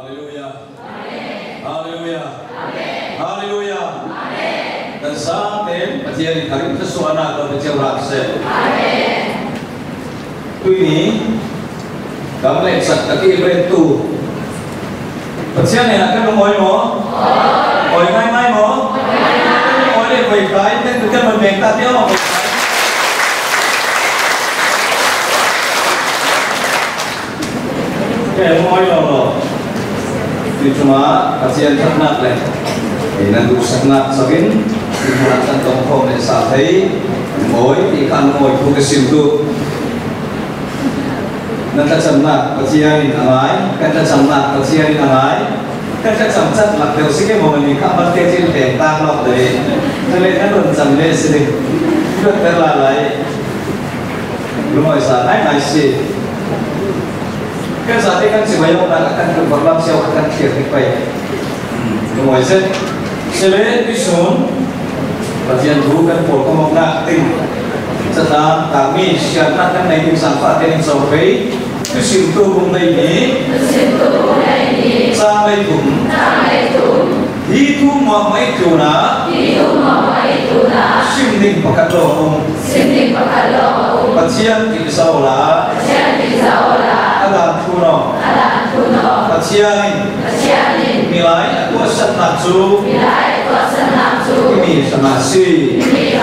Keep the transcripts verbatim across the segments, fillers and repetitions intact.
Hallelujah. Hallelujah. Hallelujah. Dan sa atin, pati karim sa suana atau pati rakse. Tu ini, kami lekat kaki berentu. Pati ni akan mengoy mo, oy mai mai mo, oy le oy kai, dan kita membengkat dia mo. Kaya mengoy lo. Itu cuma pasien ternak leh. Nanti ternak sabin, digunakan tongkol dan sate, moy ikan moy progresif tu. Nanti ternak pasien angai, nanti ternak pasien angai, nanti ternak lak tel sikit mau menikah berarti jadi tentang lok dari. Jadi kan belum sampai sini, sudah terlalai. Belum bisa naik nasi. Kan saat ini kan si bayi orang akan berlaku siapa akan kiri baik. Kemudian selain itu, pasien dulu kan polkom nak ting. Setelah kami siapkan naik sampah dan sampai ke situ rumah ini. Sampai tu, itu mau itu na. Simding pakat loh. Pasien bisa olah. Alam kuno, pasien nilai aku senang tu, ini semasi.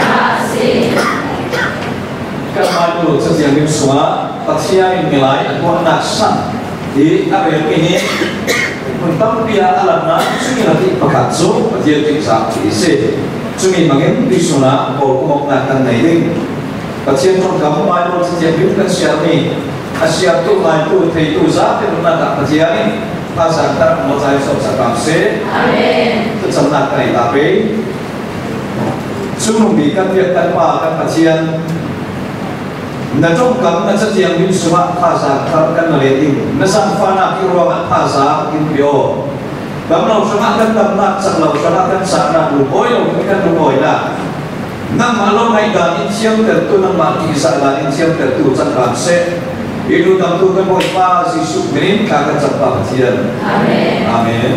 Kemarin setiap minggu semua pasien nilai aku nak san di area ini untuk dia alamnya sungai nanti pakat tu pasien bisa isi sungai makin di sana kalau mau nak naik pasien pun kamu malu setiap minggu kan siapa Asyik tu main tu itu zat itu nak tak berjaya pasal tak mau saya sobat kamse. Amin. Tercemat kali tapi sebelum bikin dia tanpa akan pasien. Najong kamu nak setiap minggu semua pasal kan melihat Nasam fana kiruan pasal kimbio. Kamu semua kan tempat selalu semua kan sana lupoy, kan lupoy lah. Nam malam naik dan insiam tertu nam mati salah insiam tertu cakap se. Itu tentu kan boleh pas isu green kakak cepat pasien. Amin. Amin.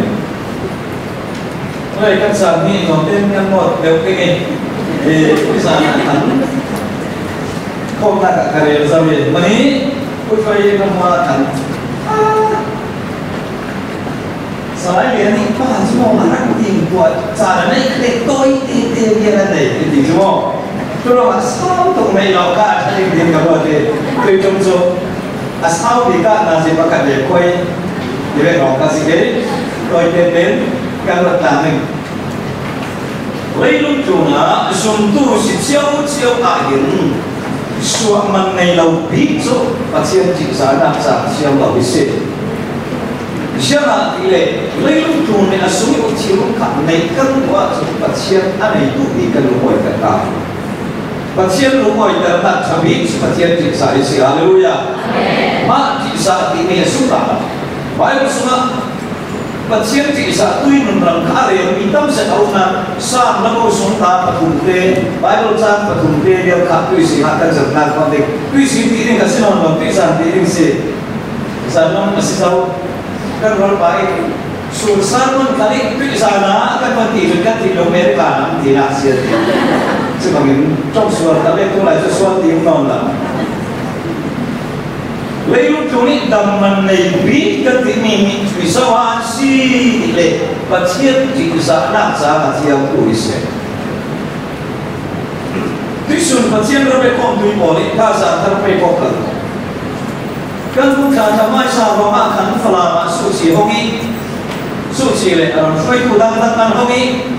Oleh kan saat ini konten kan mau lewat ini, eh bisa kan? Kau nak karya sambil mani, upaya kamu akan. Selain ini pas semua orang ingin buat cara ni kletoi tiada dia ada, ini semua. Kalau asal tu melau kat, ini dia kamu ada, kerja tu. Asal kita nasi pakai dia koi, dia orang kasih ke, koi teten kan letak ni. Lalu cuna suntu si ciao ciao agen, suaman ni lau bisu, pasien ciksa nak sah ciao lau bisik. Siapa ile, lalu cuna asal ciao kat ni kan buat pasien ane itu ikan lupa kata. Pasien rumah itu tak cabi, pasien ciksa isi. Haleluya. Mak ciksa ini sudah. Baik semua pasien ciksa tu ini merangkar yang hitam sekauna sam lalu sunta patunte. Baik sam patunte dia kat tu isi akan sebenar kontek. Tu isi ini kasih nama tu isi ini si. Sana masih tahu kan orang baik. Susah pun kali tu sana akan mati dekat di Amerika nanti nasi. Sebagai contoh tapi tu lah sesuatu yang non lah. Lalu kini dalam nabi ketimi bisa wasi le pasien jika nak sah siapa tulis. Tisun pasien berapa kontu boleh kasar terpe kokal. Kan bukan sama sama makan falama suci hoki suci le orang suai kudang tangan hoki.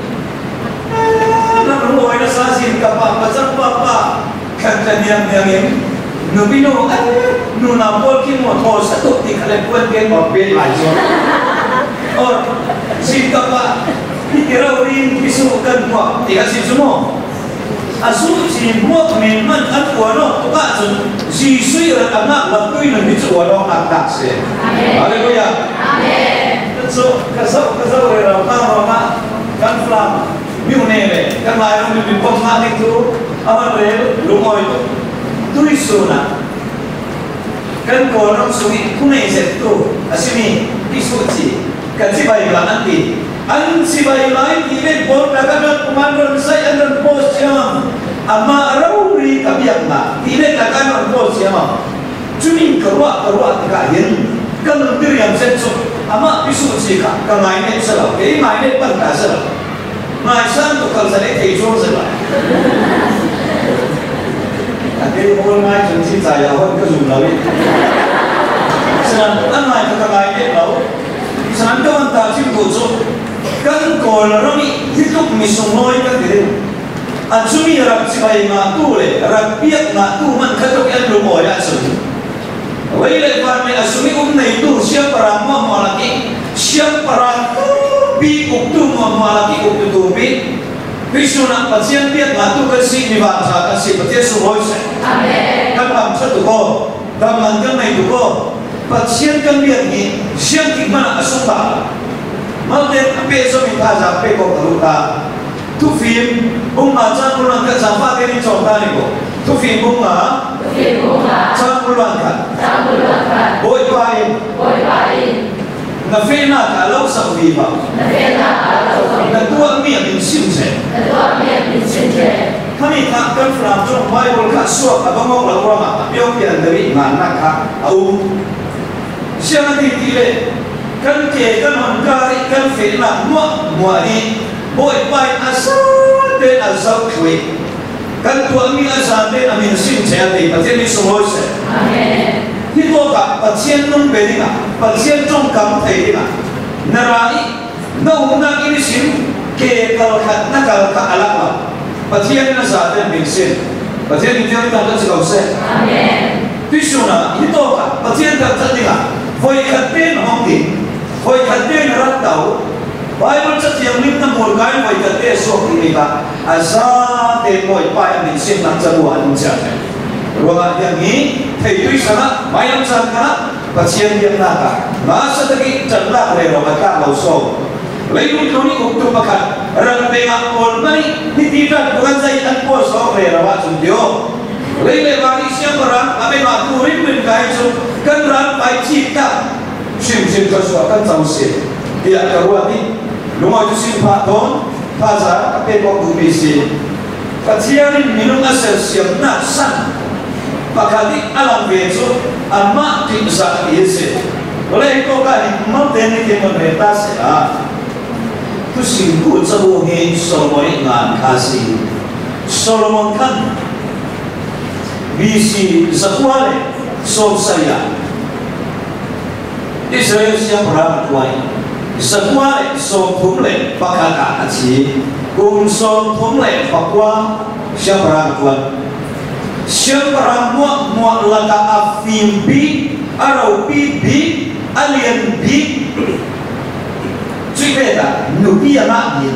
Lalu ada sasin kapal pasal papa kata yang yang nubino eh nuna polkin motor satu di kalepuan gen mobil aja. Or si kapal dikira urin bisukan buat dikasih semua. Asu si buat memang kan kuano tukar si sui anak waktu ini kuano nak se. Haleluya. Amin. So kasau kasau orang orang kan flam. Miu nele, kan lain orang lebih pos itu, apa rel, rumah itu, tulis na. Kan korang sungi kunai setu, asini isuci. cái gì vậy là anh đi anh gì vậy lại thì bên bốn là các nước công an Hrin Sai anh đang post xem ama rau ri cái việc mà thì bên là các nước post xem chúng mình cứ qua cứ qua thì cả hiện cái nước đi làm sẽ chụp ama ví dụ gì cả cái ngày này sẽ là cái ngày này vẫn cả sẽ là ngày sáng tôi cần sẽ để thấy chỗ sẽ là cái hôm nay chúng ta giải hơn cái dùng nói Senang tan mai kita kaya ni lau, senang kawan tak cip gosok, kan kalau ni hidup misung noi kan dia, asumi rap sipai ngatu le, rap piak ngatu man katok yang lumoy asumi. Wei le farme asumi umna itu siapa ramah malaki, siapa ramah bi uktu malaki uktu tubi, bisuna pasien piak ngatu kasi dibaca kasi pasien sumoy se. Amen. Kan pam satu ko, daman kan itu ko. Pasien kan biar ni, siang di mana asumba, malte apa so minta sampai kau terluka. Tu film, bunga jangan pulang ke sampai kini contoh ni ko. Tu film bunga, jangan pulang kan. Boy pain, nafina kalau sawi ba. Natua mian bin simse. Kami tak kan from jom Bible kat suap abang orang lama, biar biar dari mana kah au. Siapa di tile kan ke kan mengkari kan fitnah muak muak ni boy pai asal dan asal kue kan tua mi asal dan amin sim saya di pasien ni semua se. Amen. Hidup tak pasien nung beri nak pasien jom kamu tadi nak narai nau nak ini sim ke kalau kat nak kalau kat alam lah pasien ni asal dan sim pasien ni jangan tak terus kau se. Amen. Tisuna hidup tak pasien tak tadi nak Hoi katen hongdi, hoi katen ratau, Bible cakap yang lima mulai hoi katen sok ini kan, asal den hoi pai ni sim nak jagoan macam. Ruang yang ni, itu sana, mayam sana, pasien yang nak, masa tadi cendak leh ruang tak lausau. Lalu tu ni uktu makan, orang tengah orang ni, ni tidak bukan saya tak posau leh ruang sundio. Lalu bagi siapa orang, apa yang aku rindu kaisu, kan orang baik cipta, sim sim kesuatu kan tahu sih. Dia keluar ni, rumah tu sim paton, pasar, apa yang aku bisi. Kacian ni minum asal siap nak san, pakali alam beso, amak di besar biasa. Oleh itu kan, mau teni kita meretas ya. Tu singkut sebuah Solomon ngan kasih, Solomon kan. Bisi sekuale so saya Israel siapa orang tuai sekuale so pumle pakaka aci kum so pumle pakwa siapa orang tuan siapa orang muak muak laka afim bi arau bi bi alien bi cerita nubi anak dia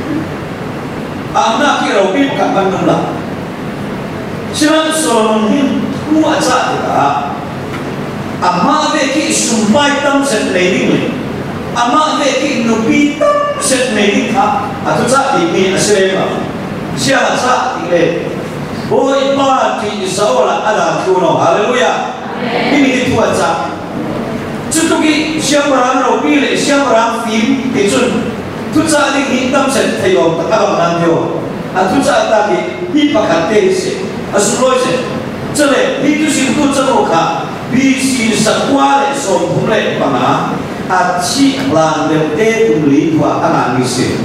anak kira bi bukan bandung lah Siapa Solomon hin muat sahaja. Amma beki sumpai tam set leading le. Amma beki nubi tam set leading ha. Atau sah ini asrama. Siapa sah ini? Boy parti Israel ada kuno. Haleluya. Ini itu aja. Cukupi siapa orang nubi le siapa orang film itu. Tu sah ini tam set tayong takabang nantiyo. Atau sah tadi hipakat se. Asulose, cile itu simpul ceroka, bisi sekuale sompule panga, aci landem te tumli tua anangise.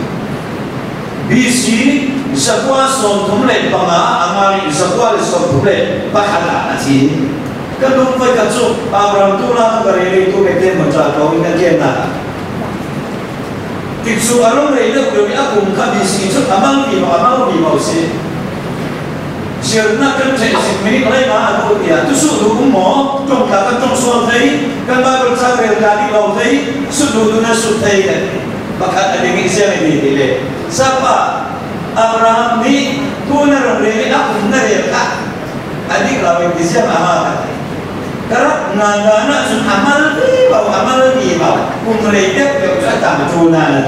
Bisi sekuale sompule panga, angari sekuale sompule pakala aci. Kadung kau kacu, Abraham tu lah kerana itu mungkin mencapai dengan kena. Tiksu arung reda kami aku muka bisi itu amal di amal di mausi. Sirna kan saya sebenarnya lain aku dia tu sudah umum jom kata jom soal tadi kan baru cakap tadi laut tadi sudah tu nak sudah kan maka ada yang siapa ini dia siapa Abraham ni tu nak beri aku nak dia tak adik lawan di siapa amal kerana nana sun amal ni bawa amal ni bawa umrejak dia sudah tak macam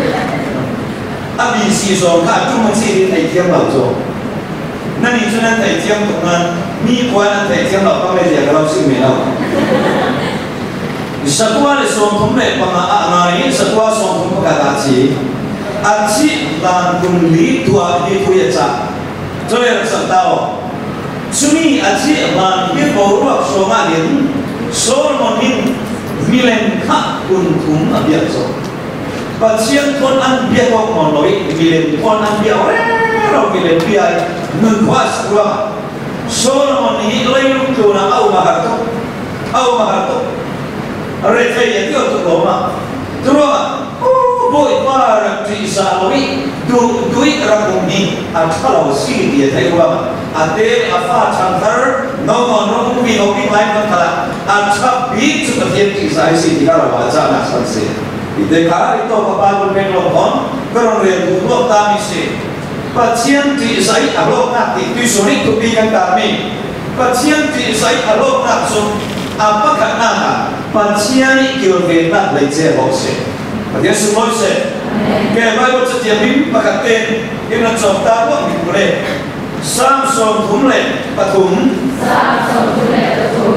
abi si so kat cuma si dia tiap lautนั่นนี่ฉะนั้นแต่เที่ยงตรงนั้นมีควายนั่นแต่เที่ยงเราต้องไปเสียกับเราซึ่งไม่เรา sakwa le som thum le panga angai sakwa som thum ka ta chi achi lan kun li tua ni thuya cha joya sa tao sumi achi lan ye bo ruak so ma lin so mon min milen kha kun thum abia so patient kon an bia ko mon loi milen kon an bia ore ro milen bia nun was ruak so mon ni loi lu tu na au ma ha to au ma ha to Hrin Sai Lo tu Roma, tu Roma, oh boy, para Hrin Sai Lo ni, du duit rakum ni, atau si dia thay Roma, ade apa chantar, no no no umi umi lain macam atau bit seperti Hrin Sai si dia rawa jana sanse, ide kara itu apa pun penglopon, kerana dia dulu kami si, pasien Hrin Sai Lo nak itu sulit tu bikin kami, pasien Hrin Sai Lo nak so apa kena pasien kio vena leje hose. Pasien semua se. Kaya baru setiap minggu pakaten ina contoh pun boleh. Samsung tumle patum. Samsung tumle patum.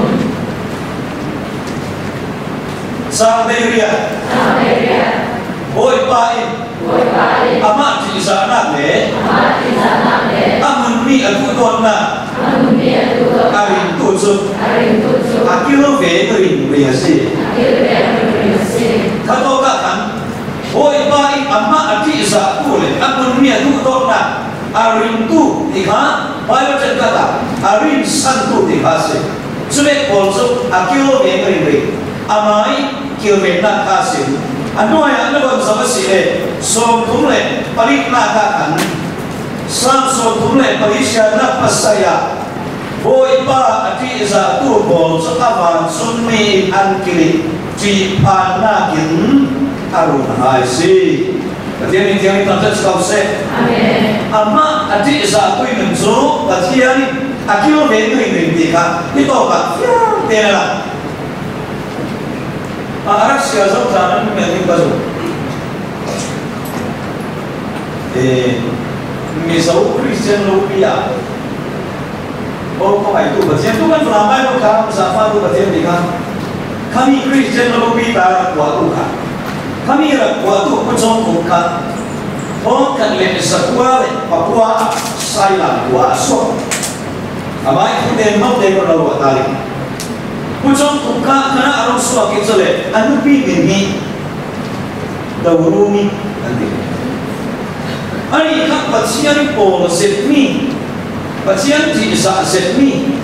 Samberia. Samberia. Boy pain. Boy pain. Amat di sana le. Amat di sana le. Amun mi aku dona. Amun mi aku dona. Arin tujuh. Arin tujuh. Akilo ve ring riasi. Akilo ve ring riasi. Kado kan. Boy pain amat di sana le. Amun mi aku dona. Arin tu tiga. Bayo cerita. Arin santu tiga se. Sudah polso akilo ve ring ring. Amai kilo ve nak kasih. Anu yang anu bang sama si le, som tumle paling nak kan, sam som tumle paling siapa pasaya, boy pa ati za tu bol sekawan sunmi angkiri, ci panakin arun haisi. Ketika ini yang kita tahu se, ama ati za tu yang so, ketika ini akio betul ini dia, itu apa? Ya, lah. Arah siapa zaman ini baru. Eh, misal Kristen Lubia, oh kau itu baca tu kan selama itu kamu siapa tu baca ni kan? Kami Kristen Lubia kuat kan? Kami ada kuat tu macam kan? Oh kan le sekolah Papua Thailand kuat so. Apa itu dia mau dia kalau buat tali. Pucung kuka kena arung suak itu le, anu pi ini, dahulu ni nanti. Ani kak pasien pol setmi, pasien tidak setmi.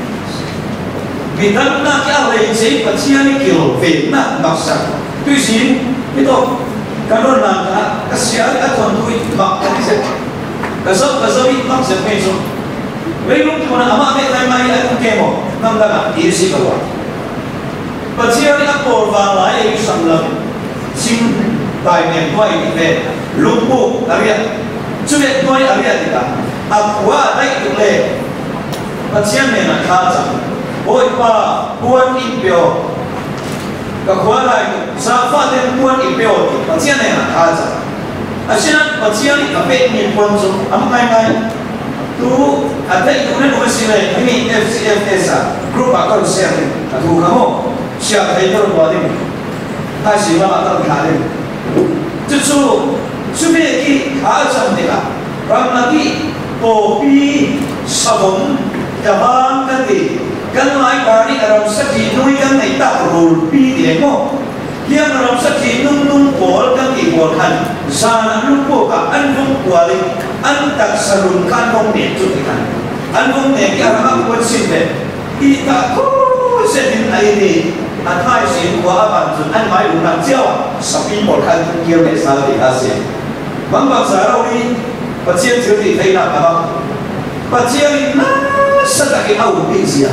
Bidang nak apa yang pasien kilo fitnah maksa. Tu sih itu kalau nak kasihan atau tu mak kasihan. Kasau kasau itu maksa meso. Belum pun amak mereka mai aku kemo, nampak ini sih kawan. Pasien ni apa orang lain sambil sim tanya tuai ini lumpuh area, cuma tuai area kita. Aku ada itu le, pasien ni nak kaca, boy pa puan impio, kakuala itu, sahaja dan puan impio, pasien ni nak kaca. Asyik pasien ni apa ni puan so, am kai kai, tu ada itu ni mesti le, ini F C F S A, grup akal share ni, tu kamu. Siapa itu buat ini? Kasih mama tak kali. Justru sebagai kaca mereka, orang lagi kopi sabun jabang ganti. Kan mai kari orang sedih nui kan naik tak rupi dia mo. Dia orang sedih nung nung bol kan ibol kan. Sana lupa kan anung kuali, antak sarun kan nung metu kan. Anung ni kerana aku bersih. Kita ko sedih ini. Atai sih gua apa tu? An mai rumah jauh, sapi bolkan kira besar di Asia. Bangsa Sarau ni, pasien jadi thay nak apa? Pasien ni nak sedang kau bisa.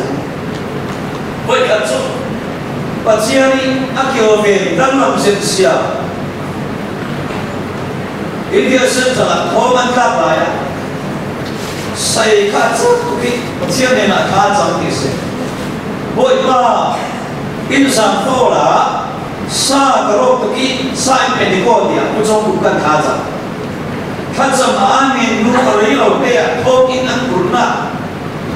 Boleh kacau. Pasien ni akio ben dalam sensia. Ini dia sedang korban apa ya? Saya kacau tu ki pasien ni nak kacau kisah. Boleh apa? Insan pola sa kerok tuki sa impediko dia pucung bukan kaza kaza maamin nu arilo dia tokin an kurna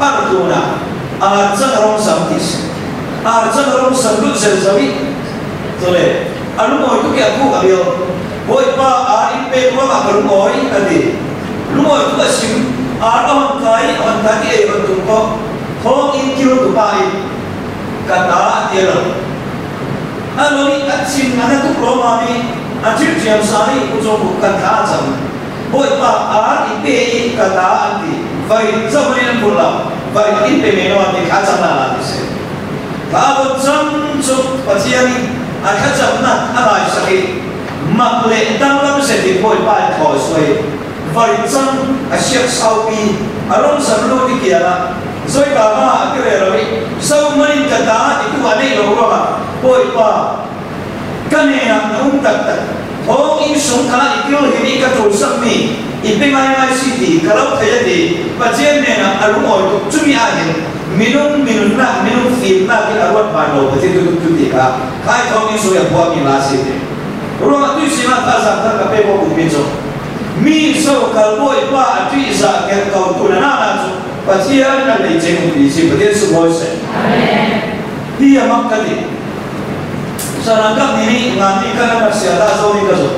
partuna arjan rong samtis arjan rong sambut selzawi cho nên anh lúc ngồi tôi kia aku cả điều bôi pa à in pe qua mà lúc ngồi cái gì lúc ngồi tôi xin à ông cái ông cái cái ông tụng có thong in kêu tụng bài cả ta tiền rồi anh nói anh xin anh tu pro mà đi anh chịu chịu sai cũng cho một cái thà chẳng bôi pa à in pe cả ta anh đi vậy sao mà anh buồn lòng vậy in pe mình nói thì khá chẳng là làm gì ta một trăm chục bát tiền anh khá chẳng là anh lại sao mặc lệ đang làm sẽ thì bôi pa thổi xuôi vậy chăng à siết sau pi à long sầm lô đi kia là rồi cả mà cái này rồi sau mấy cái đó thì cũng anh ấy lâu rồi mà bôi pa cái này là ông đặt đặt thong in sung khá là kiểu hình cái chỗ sắp mi ít bên ngay ngay xí thì cái lúc thấy thì và trên này là anh lúc ngồi chụp mi ai hiện minum minum na minum phim na cái anh bắt bài đầu thì tôi tôi thì cả hai thong in sung là bao nhiêu là xí rồi mà tôi xin là ta rằng ta cái bê bô cũng biết rồi mi sâu cả bôi pa tuy ra cái cầu tu là na na chú và chia là lấy chế một tí chỉ có thể sự bôi sẽ đi à mắc cái gì sao là các này ngàn đi cái nào sẽ ta sau đi cái gì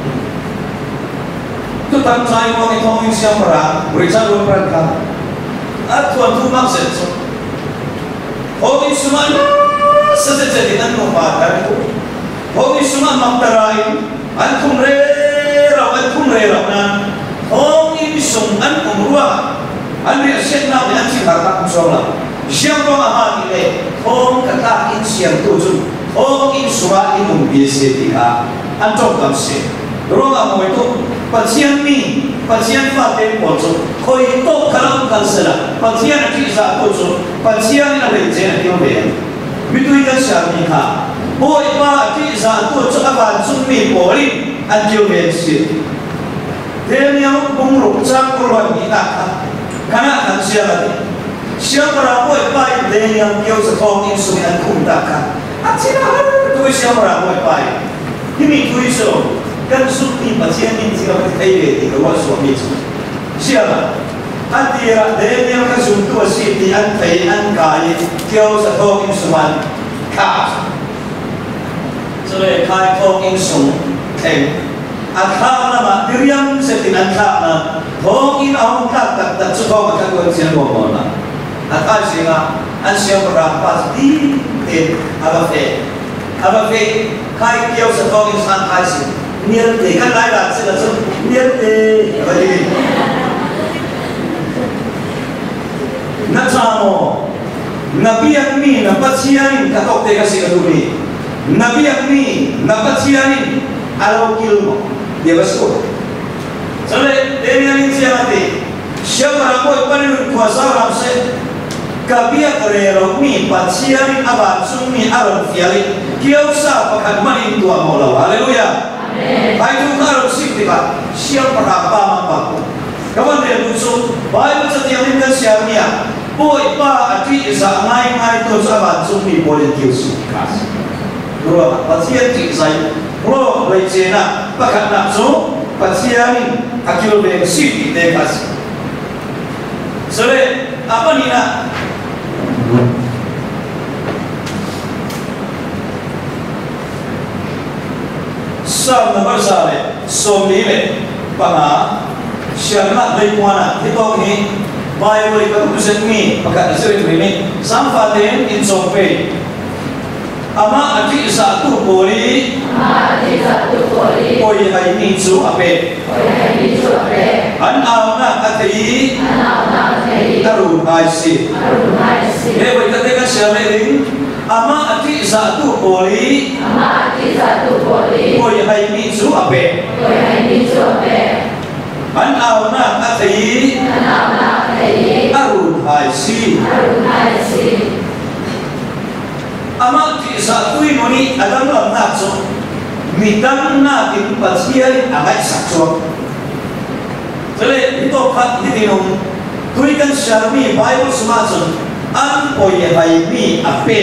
tu tam sai mo cái thong in siam ra beri sa luôn peran kan at tuan tu mắc sẽ chú hôm nay semua sẽ sẽ jadi anh mau makan hôm nay semua mắc terai anh không re anh không rời rồi na, hôm nay sung anh cũng rua, anh bị xét nào thì anh chỉ phải làm sao là, xem đó mà hai cái này, hôm cái ta in xem tu chung, hôm in xóa in không biết gì thì cả, anh trong cảm xúc, rồi mà mọi thứ, bác sĩ mi, bác sĩ phát đến một chỗ, khơi tốt cái lòng can sự là, bác sĩ là chỉ ra tu chung, bác sĩ là lấy tiền là tiêu tiền, biết tôi cái sao mi cả, mỗi ba chỉ ra tu chung các bạn chung mi bỏ đi. anh kêu về xin thế nếu bung rục trang của loài mỹ nạc khá khăn xe là xe mà ra bôi bài thế nếu kêu sẽ không in xuống anh không tạ khá anh sẽ là tôi xe mà ra bôi bài thì mình tôi sẽ cần giúp mình mà xe mình sẽ có thể về thì có số mình xe là anh thì là thế nếu các dùng tôi xin thì anh thấy anh cái kêu sẽ không in xuống anh khá cho nên khai không in xuống anh khá là mà điều yang sẽ tin anh khá là thong in ông khá đặt đặt cho con mà các con xem một món là anh khai xem là anh xem một rạp pas đi đến abafe abafe khai kêu sẽ con in sang khai xem niên thì các đại đạt sẽ là sự niên thì vậy Nasamo Nabi Akmi napatianin katok te kasi kadumi Nabi Akmi napatianin alaw kilmo dia basko sale demianin siya mati siya marakoy panin kuasa ramse kabia karero mi patianin aban sumi aron fiali kiyaw sa pagkagmanin tuwa mo law haleluya amen ay tu karo siktiba siya parapa mapako kawan dia busuk Bible sa tiyamin kan siya niya boy pa ati isa ngai ngai to sa aban sumi boleh kiusu kas dua pasien ti sai lo lấy tiền à, bắt gặp nạp số, bắt tiền akil về suy để bắt. Rồi đấy, apa ni na? Sao mà bây giờ này, số mỹ này, bằng à, xem lại đây qua nè, thế có cái Bible cái cuốn sách mi, bắt gặp sự việc mi, sáng phát đến in song pe. Ama ati satu boli, ama ati satu boli, koi hai ni su ape, koi hai ni su ape, an au na ati, an au na ati, arun hai si, arun hai si. Hei, kita tengok siapa ini? Ama ati satu boli, ama ati satu boli, koi hai ni su ape, koi hai ni su ape, an au na ati, an au na ati, arun hai si, arun hai si. Ama ti satu ini adam lam natso midang natin pasiyay agay sakso jadi itu kat hitinong tuikan syarmi Bible sumatson an oye hay mi ape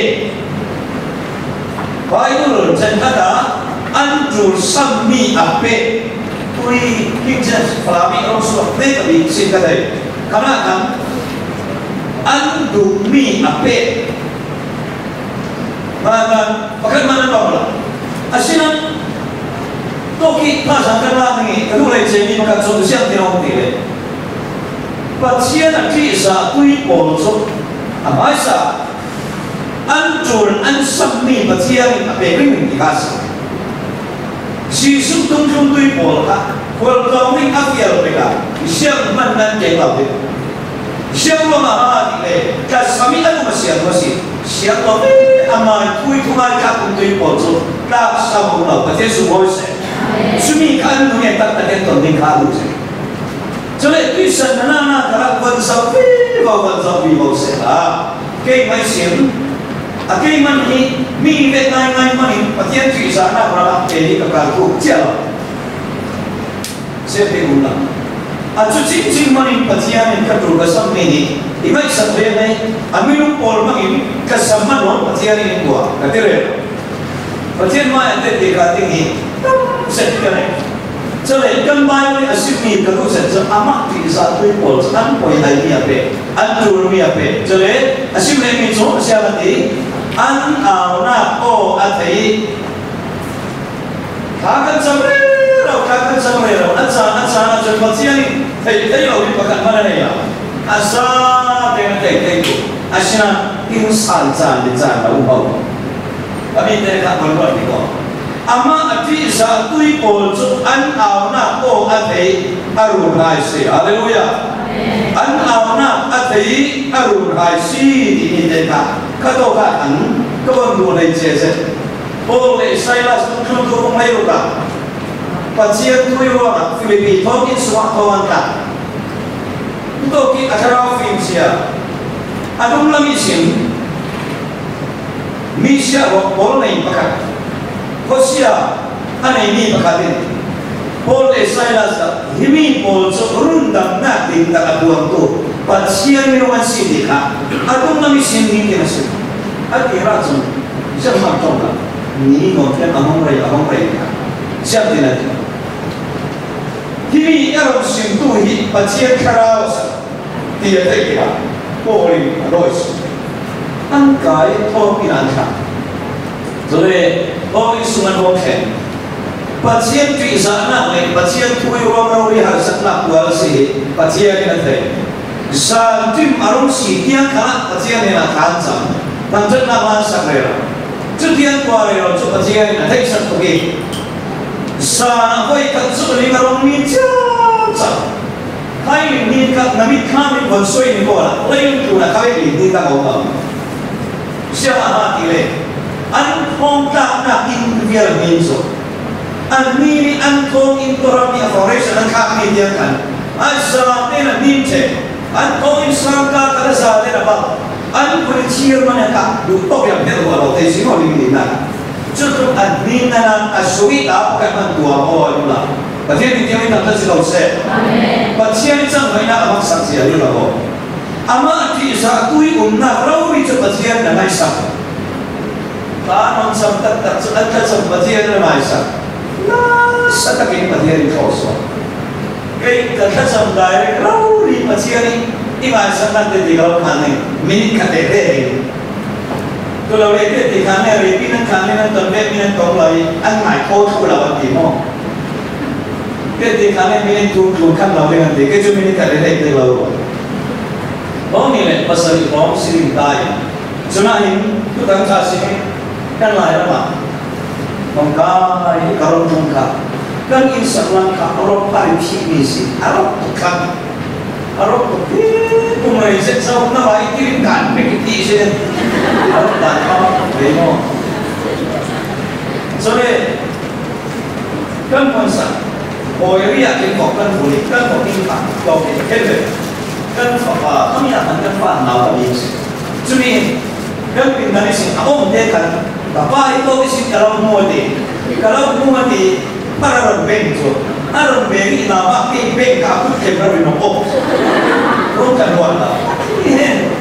Bible jen kata an jur sam mi ape tui King James Palami Rasul tapi sin kata karena kan an du mi ape Mana, pakai mana bawa? Asinan toki pasang kana ngi rulai jeni maka contoh siang tinong tile pasian akti sa tui polso amai sa ancur ansami pasian ape ring dikas si sutung tung tui pol ka pol kau ring afial peka siang manan kelau de siang lo maha tile kasami anu masian masi siang lo amai tui tungai ka tui polso tak sama ulau pasian sumoise sumi kan dunia tak tak tonting kalu je. Jadi tu sana na kalau bersapi, kau bersapi kau sela. Kau masih, akai mani, mi vet nai nai mani, patian tu sana berapa kali kekalku jalan. Siapa guna? Acu cincin mani patian yang kedua kesam ini, ibai sampai ni, amilu pol mani kesaman orang patian ini dua, kata patian mana yang terdekat ini. Sekian ni, jadi kembali ni asyik kalau saya amat bisa tu pol, an poi hai ni apa, an turun ni apa, jadi asyik ni macam siapa ni, an awak oh atai, kakan sampai, kakan sampai, an sana an sana jadi macam ni, hey hey orang pakai mana ni ya, asal dengan teh teh, asyik ni insan jan di jan baru baru, kami terdekat berbuat ni kau. Ama ati sa tui pol so an aw na o athei arun hai si haleluya an aw na athei arun hai si di ni ka ka to ka an ka bon du nei che se pol le sai la su tu tu mai ro ka pa chia tui ro na filipi to ki swa to wan ka to ki athara film sia adum lami sim mi sia ro pol nei pa ka Kosia, ane ini berkata, Paul Silas, ini Paul serundang nanti tak abuang tu, pasian minuman sindika, atau nami sindika nasi, ati racun, siapa macam ni ngomongkan among raya among raya, siapa tidak? Ini orang sintuhi pasian karawas, dia terkira, Paul ini rois, angkai topi angka. Jadi, orang sungai bukan. Pasien tu sana ni, pasien tu orang orang lihat sana buat sih, pasien ni nanti. Santim arung si dia kalah pasien ni nak kancam, nanti nama sakera. Jadi kuari orang tu pasien ni nanti satu lagi. Sana kau ikat sebeli orang ni jauh. Hai ni kat nabi kami bersoi ni bola, lain tu nak kau ini tak kau. Siapa hati le? An kong tak nak individual minso, an mini an kong interapi operation an kami dia kan, an sahaja nak mince, an kong Islam ka kada sahaja dapat, an polisi mana ka, dutok yang dia buat orang tesi orang ini nak, justru an mina an asuri apa kan dua orang lah, pasien ini dia minta kasih kau se, pasien ini jangan banyak amak saksi ada lah, amak di satu ibu nak rawi tu pasien dan aisyah. Kanon sampai tak tak sampai dia ada masa. Nah, setakin pasien kosong. Kait kata sampai rauri pasien ini masa nanti di kalau kane minit kadere. Kalau lete di kane repi nan kane nan tempat minit kau lagi, an mai kau tu lawan timo. Lete kane minit tu tu kan lawan dengan dia, kecuali minit kadere itu lawan. Oh ni le pasal bom sering tanya. Cuma ini tu tang kasih. Kan lain apa? Mengkai kalau mengkai, kan insya Allah kalau paling misi, kalau bukan, kalau bukan, kumai sesuatu nama itu kan begitu sih, kalau tak kau bemo. Soalnya kan masa, oh ya yakin kau kan boleh, kan kau tinggal, kau kekeh, kan apa? Kami akan kan panau ini, cumi kan pindah di sini, aku mendekat. Bapa itu isi kalau muati, kalau muati para orang bengso, orang bengi nama ki beng kaput kebar bino op, bukan wala. Ini,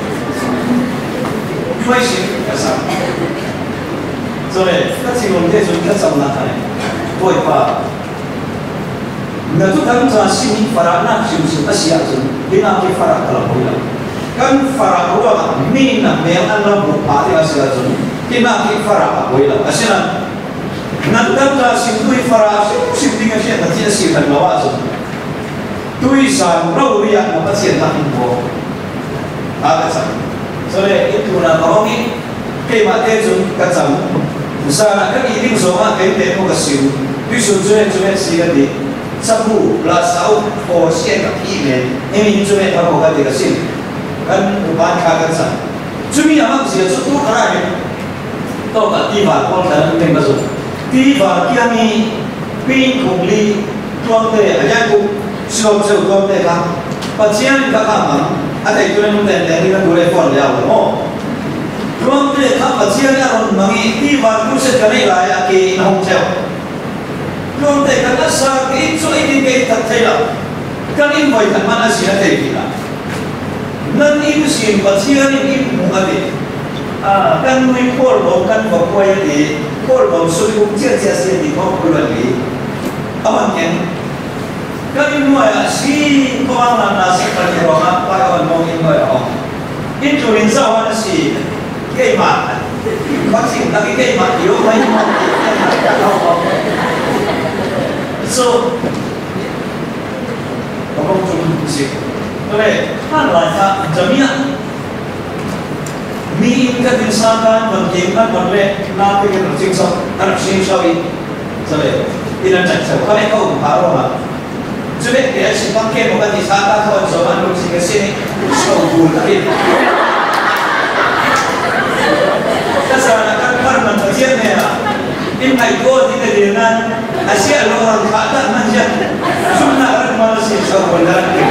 masih kasar. Soalnya, kasih orang dia sudah kasar nak ni, boleh pa. Nggak tu kan sini para anak sini Asia sini, dia nak para kalau boleh. Kan para orang mina mel anak bupati Asia sini. Kina ki fara apa boleh asinan nang tam ra sim tui fara sim ting a sian ti si tan lawa so tui san ro ri a ma sian ta in bo a ka sa so le itu na ko ni ke ma te jun ka cham sa na ka i ding so ma ke te ko ka siu tui su ju ne ju ne si ga di sa bu la sau ko sian ka pi ne e mi ju ne ta ko ka di ka sin kan u ban ka ka sa ju mi a ma si su tu ka ra ne to ka ti ba ko ta ne ba so ti ba kia mi pin kong li tuang te a ya ku so so tuang te ka pa chian ka ka ma a dai tu ne te te ni ka tu le fon ya mo tuang te ka pa chian ya ron ma ngi ti ba ku se ka nei la ya ki na hong cheo tuang te ka ka sa ki so i din ke ta thai la ka ni moi ta ma na si na te ki la nan i si pa chian i mu a de à căn nuôi khô bông căn bông quay thì khô bông suy cũng chưa chia sẻ thì có một luận lý ông anh em các nuôi à si có anh làm là sẽ phải hiểu mà phải ông mong in nuôi họ in chủ nhân sao anh si cái mặt bác sĩ là cái cái mặt yếu mấy mong so có công chúng gì vậy hắn lại ta chấm nhá mi ka din sa kan ban ke kan ban le na pe ke sing so an sing so i so le ina cha cha ka le ko pa ro ma chu le ke si pa ke mo ka ti sa ta ko so an lu sing ke si so bu ka i ka sa na kan par man ta chen ne a in mai ko ti ke de na a si a lo ran ka ta man ja chu na ran ma si so ko la ke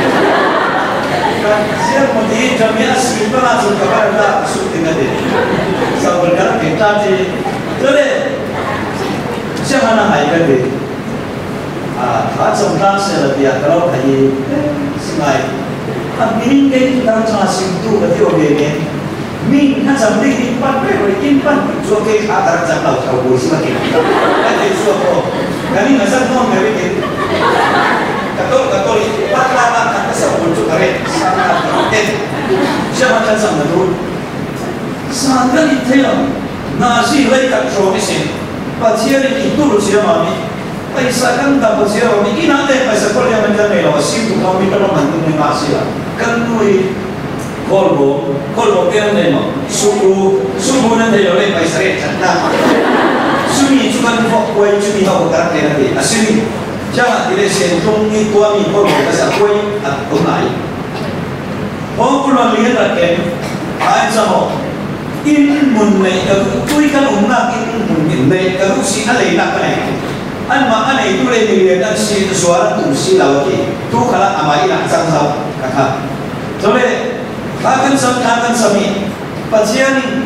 siapa mau di jamnya asli pernah suka pada syuting ada, sahabat kan kita di, jadi siapa nak hai kan di, ah, macam orang selebih kalau hai sengai, ah, minin kan kita macam simtu berarti orang ni, min macam ni impan berapa impan, so ke atas jam lau kau boleh semakin, kan itu so, kan ini macam tu mereka. Katul katul paklama kata sebut kare sangat penting. Siapa kan sama tu? Sangat itu nasi lagi kat provision. Pasien itu lu siapa ni? Paisa kan tak siapa ni? Ini nanti paisa kau yang macam ni lah. Siapa kau minta orang tu ni nasi lah. Kan tu kolbo kolbo kau ni mah. Suku suku nanti orang paisa receh. Nah, sumi cuma fok kuai cumi tahu karak nanti. Asli. Jangan tidak sentuh ni tua mi pun kita sakui atau naik. Orang pulang lihat rakyat, ayat sama. In munai kalau tu ikan umnak in munai kalau si alai nak ni. An mak an itu le lihat si suara tu si lawaki. Tu kalau amai nak sang-sang kakak. Jadi akan sam akan sami. Pasien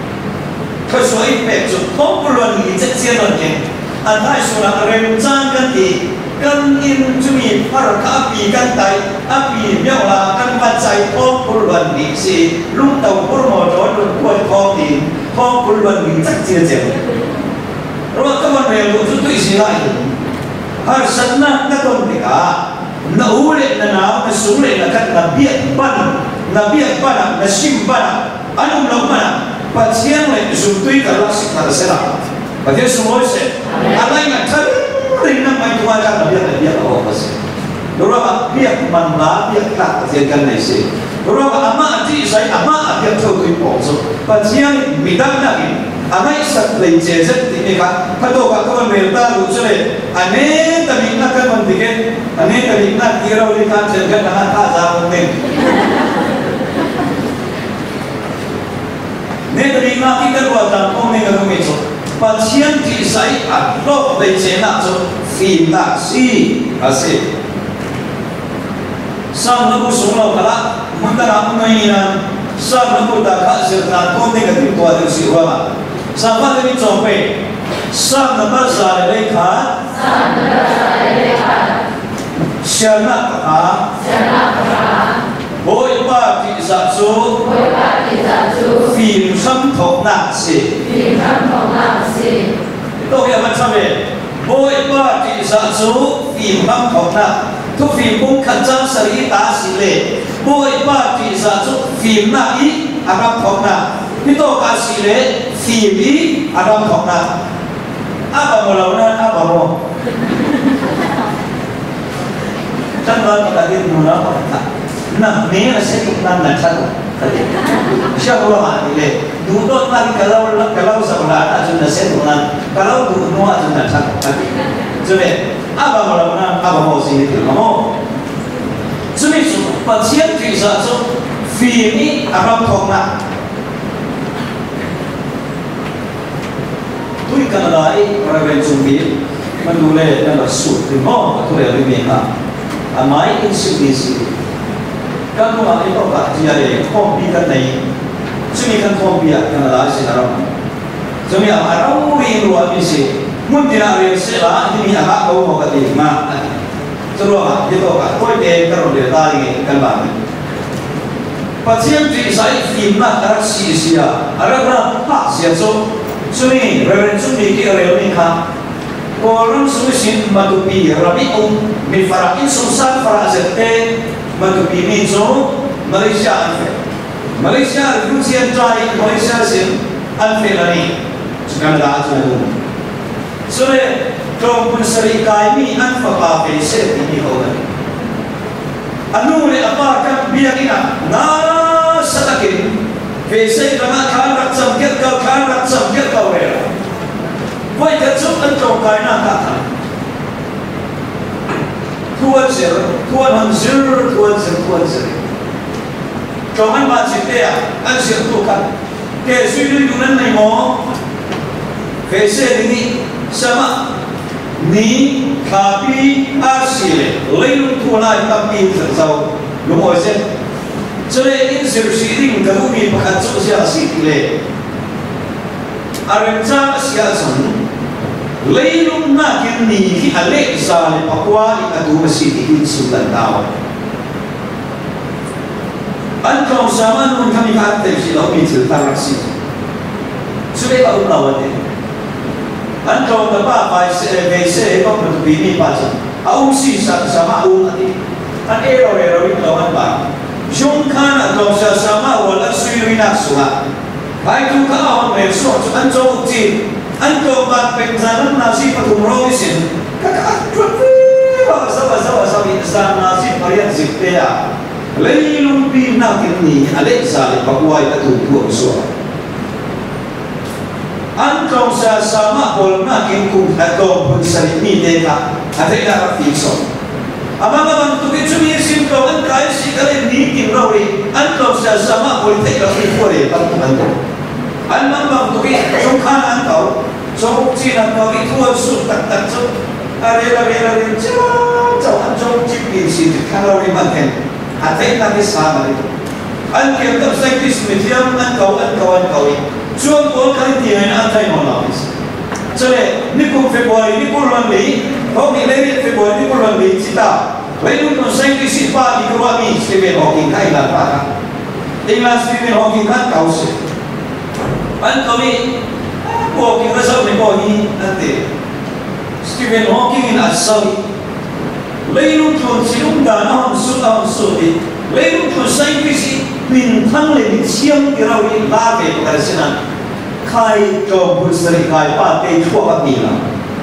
kesuai pecah. Orang pulang lihat siapa rakyat. Antai surah rencang ganti kan in cumi para api gantai api miaula kan bacai kong puluhan di si lung tau purmo don kuat kong di kong puluhan di tak cia cia. Rumah kawan melu tu tu isi lain. Har sana katon tika na ule na na na sule na kan na biak ban na biak ban na sim ban anu lau mana pasien le sutui kalau sik pada serap. Bagai semua se, alai nak cari, ringan main tua kan biar biar awak pasti. Dorang biar mana biar tak terjadi nasi. Dorang ama aji saya ama biar tahu tu ponsel. Pasien midang lagi, alai sat lain jejet ini kan. Kalau kawan mereka lucu le, ane tapi nak kan mendikit, ane tapi nak kira oleh kan jangan dengan tak zaman ni. Ne tapi nak kita buat tak, om ni kalau macam. Pasien di saya atau bencana tu finasi asyik. Sam lagu semua kalau mentera mengenai sam lagu tak kasih tak kau tengok di tuan si Rama. Sampai ini sampai sam nama saya lekha. Sam nama saya lekha. Siapa kah? Siapa kah? Bôi ba thị giả chú phim xâm thọc nạc xì tôi hiểu mất sao về bôi ba thị giả chú phim xâm thọc nạc thu phim cũng khẩn trang sở ý tá xì lệ bôi ba thị giả chú phim nạc ý à răm thọc nạc thì tôi cả xì lệ phim ý à răm thọc nạc apa mo law na apa mo tan ba kita din mo na pa na me na se ko nan na chat siya ko ma ile dudot na kalau kalau sa wala na jud na se ko nan kalau du no a jud na chat so be apa mo law na apa mo si ti mo so me so pa sian ti sa so fi ni apa thong na tui Canada ai raven sumbi mandule na su ti mo to le ri ha amai in sydney kan ko ai to ka ti ai ko bi kan nei sumi kan ko bi ya Canada si na ram sumi a arau ri ru a bi si mun ti na ri se la ni ha ko mo ka ti ma so ro ha ti to ka ko te ka ro de ta ri kan ba patient ti sai fi ma ka si si ya ara ra ha si so sumi reverend sumi ki re ni ha orang solusi matupi rabi um mi farakin susah farazete matupi ni so Malaysia anfe Malaysia Rusia try Malaysia sin anfe lani Canada tu so le kau pun seri kai mi anfa pa pe se ni ho anu le apa kan biar kita na satakin pe se kena kan rak samket kau kan rak samket kau le vậy cái chút ấn cầu cái nào cả thằng thua zero thua hơn zero thua zero thua zero trong anh bạn chỉ thế à anh sẽ thua cả kể suy nghĩ của anh này mò kể xe đi sama ni kapi asile lấy lúc thua lại kapi thật giàu đúng rồi chứ cho nên in sự suy nghĩ cái lúc mình phải chịu sẽ xịt lệ anh cha sẽ sống lấy lúc na kiến ni khi anh lệ ra để bắt qua đi anh tu masih đi suốt tao anh trong sama nun kami kata si lo mi cerita raksi sudah tahu lawan dia anh trong apa bahasa bahasa apa bentuk ini baca aku sih sama aku nanti anh ero ero itu lawan bang jungkan atau sama wala suyu nak suha baik tu kau mesok anh trong ti anh kau bang penjalan nasi patung roisin kakak cuci bahasa bahasa bahasa insan nasi varian ziptea leilung pina kini alek sale pakuai atu tuang suara anh kau sama bol makin kum atau pun sari ni deka ada yang fikso abang abang tu kita cuma isim kau kan kaya si kalian ni kimrawi anh kau sama bol teka fikore pakuan tu anh abang tu kita cuma anh kau trong chi là có cái thua sụt tật tật sụt à đây là đây là đây cháu cháu ăn trong chip gì gì thì khá lâu đi mà thèm à thấy là cái sao mà đi anh kiếm tập sách cái sự thiam anh cầu anh cầu anh cầu chuông của cái tiền anh thấy nó nào cho nên nếu cũng phải bồi nếu cũng luận lý không thì lấy phải bồi nếu cũng luận lý chỉ ta lấy lúc nó sách cái sự ba thì có ba mi Stephen Hawking hay là ba đây là Stephen Hawking khác cầu sự anh cầu đi Hawking rasa mereka ni nanti Stephen Hawking ini asal leilung tuan siung dan ham sulam sudi leilung tuan saintis bintang lebih siang kirawi lagi pada sana kai jauh berseri kai pakai tua kapila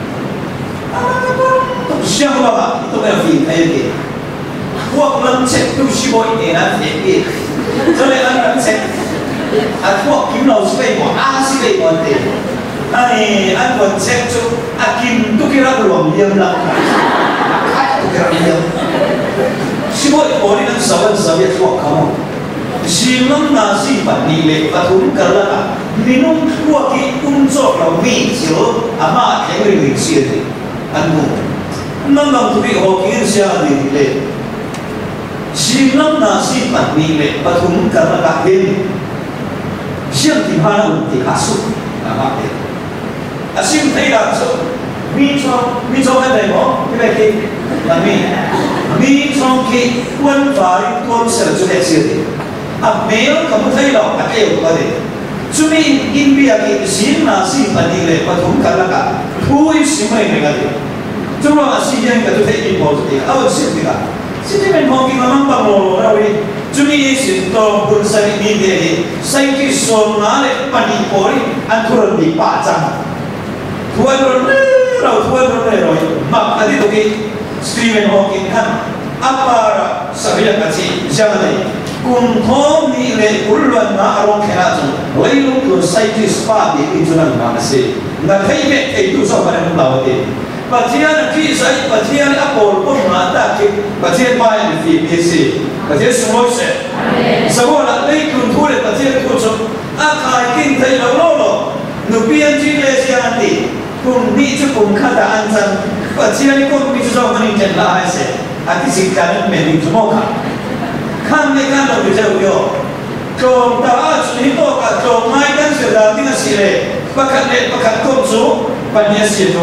siang apa itu yang film ini buat lancet tu si boy ini nanti jadi lancet aku kimlau sekali buat asli buat dia ai anh còn xem cho à kim tu kia ra luồng liêm lắm tu kia ra liêm si boy có đi ăn sáu ăn sáu biết thuộc không si lắm là si bản đi lệ và thúng cả là mình nông thua cái công作là vì chiếu à mà cái người lịch sử thì anh ngủ năm năm tu kia họ kia sẽ đi lệ si lắm là si bản đi lệ và thúng cả là cả bên siang thì hoa nó thì khá sụp là hoa thế à sim thấy là số mi cho mi cho cái này có cái này kia là mi mi cho cái quân phải quân sẽ cho cái gì à nếu không thấy đâu cái điều có thể cho nên in bia cái xin là xin phải đi lên và thủng cả là cả thôi xin mấy người cái chúng ta là xin những cái tôi thấy in bao nhiêu à xin gì cả xin mình không kinh lắm bằng mồ đâu đi cho nên xin to quân sai đi để sai cái số nào để pani pori anh thua đi ba trăm ทวนเราทวนเราเลยมักอดีตที่สตีเวนฮอว์กินท่านอัปปาระสัพยากชิจังเลยกุมทอมนี่เลยอุลวันมาอารมณ์แค่นั้นเลยลุงตัวไซติสปาดีอินจุนันมาสินักให้เม็ดไอ้ตัวสอบอะไรมึงเล่าดิปัจจัยนั้นที่ใส่ปัจจัยนั้นอัปโปลปุ่นมาตาคิดปัจจัยไม่ได้ฟีบีซีปัจจัยสมุทรเสสมุทรเลยคุณพูดเลยปัจจัยคุณชมอาคายกินไทยเราโลโลนุเปียนจีเลเซียนันดีคุณนี่จะคุณข้าตาอันซันปัจจัยนี้คุณมีจุดสองนี่เจนลาให้เสอาทิสิการนั้นไม่มีจุดโมกะข้ามในการเราจะเดียวจงตาอาจุนิโมกะจงไม่กันเสียดายที่นั่นสิเลยประคันเด็ดประคันก้มสูปัญญาเสียดู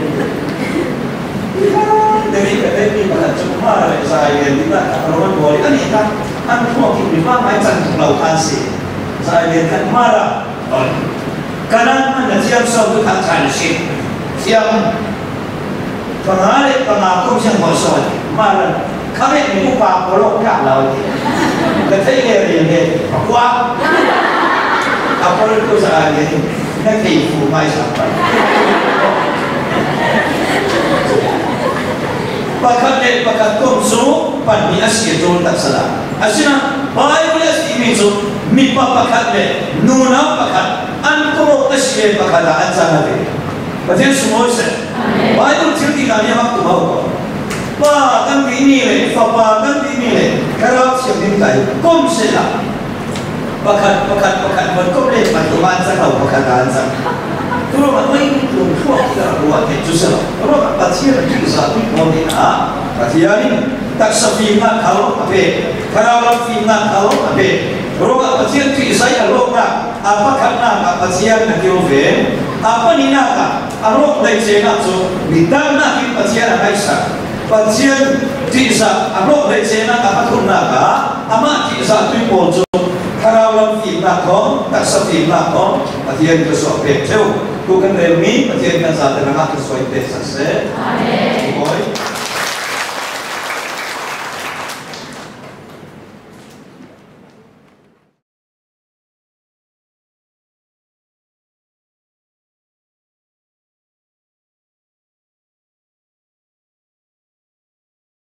dari dari pada cuma saya tidak orang boleh kan ini kan kan semua kita memang macam melakukan sih saya lihat marah karena mana siap suatu tangan sih siap pengarik pengakum yang bosor marah kami ini bukan polok kalau ketika ini ini kuat apa itu saya ini nak ibu mai sampai pakat dek pakat komsu pan mi asyik jol tak salah asyik baik boleh asyik misu mi pa pakat dek nuna pakat an komo asyik pakat an sana dek macam semua se baik tu cerita kami waktu mau pa kan ini le pa kan ini le kalau siap dimintai komse lah pakat pakat pakat berkom dek bantu bansa kau pakat an sana kalau apa ini belum kuat kita buat itu salah. Kalau pasien itu satu mungkin ah pasien ini tak sefina kalau apa, kalau fina kalau apa. Kalau pasien itu saya lupa apa karena pasien nak kira apa ni nak, kalau dari sana tu bidang nak pasien apa isa. Pasien tidak, kalau dari sana apa tu nak, ama tidak tu boleh. Kalau fina kau tak sefina kau pasien itu soal tu kan realmi pasien kan saat dengan aku sesuai tes saya. Amin.